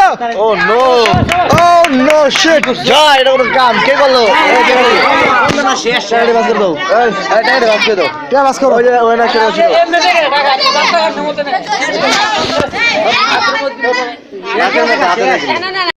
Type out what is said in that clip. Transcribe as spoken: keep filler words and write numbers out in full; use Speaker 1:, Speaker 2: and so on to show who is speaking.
Speaker 1: না oh no oh no shit যা এটা কোনো কাম কে করলো না শেষ টাইডে বাস করে দাও এই টাইডে বাস করে দাও কে বাস করো ওই ওই না ছিল ছিল এমনি দেখে টাকা রাস্তা ঘাট মতো না